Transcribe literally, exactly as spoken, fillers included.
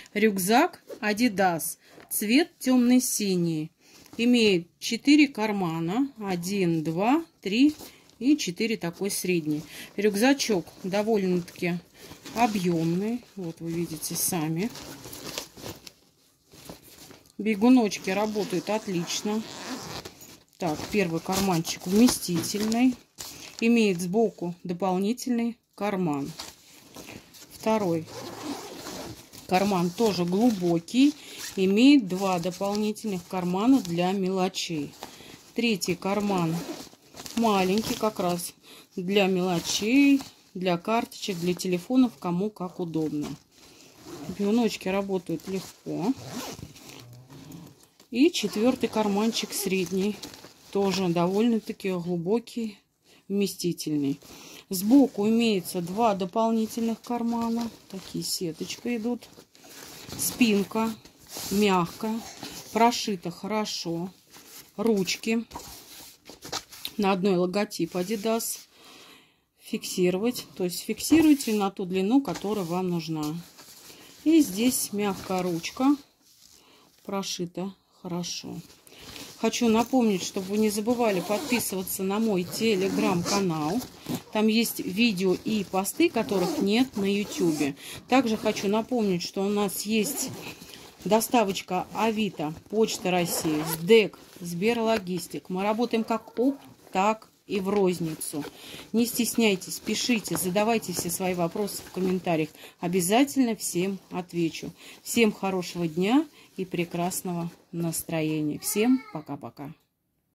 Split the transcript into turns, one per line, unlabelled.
Рюкзак Adidas. Цвет темный синий. Имеет четыре кармана. один, два, три и четыре такой средний. Рюкзачок довольно-таки объемный. Вот вы видите сами. Бегуночки работают отлично. Так, первый карманчик вместительный. Имеет сбоку дополнительный карман. Второй карман тоже глубокий. Имеет два дополнительных кармана для мелочей. Третий карман маленький, как раз для мелочей, для карточек, для телефонов, кому как удобно. Бегуночки работают легко. И четвертый карманчик средний. Тоже довольно-таки глубокий, вместительный. Сбоку имеется два дополнительных кармана. Такие сеточка идут. Спинка мягкая. Прошита хорошо. Ручки. На одной логотип Adidas. Фиксировать. То есть фиксируйте на ту длину, которая вам нужна. И здесь мягкая ручка. Прошита хорошо. Хочу напомнить, чтобы вы не забывали подписываться на мой телеграм-канал. Там есть видео и посты, которых нет на ютубе. Также хочу напомнить, что у нас есть доставочка Авито, Почта России, СДЭК, Сберлогистик. Мы работаем как опт, так и в розницу. Не стесняйтесь, пишите, задавайте все свои вопросы в комментариях. Обязательно всем отвечу. Всем хорошего дня и прекрасного настроения. Всем пока-пока.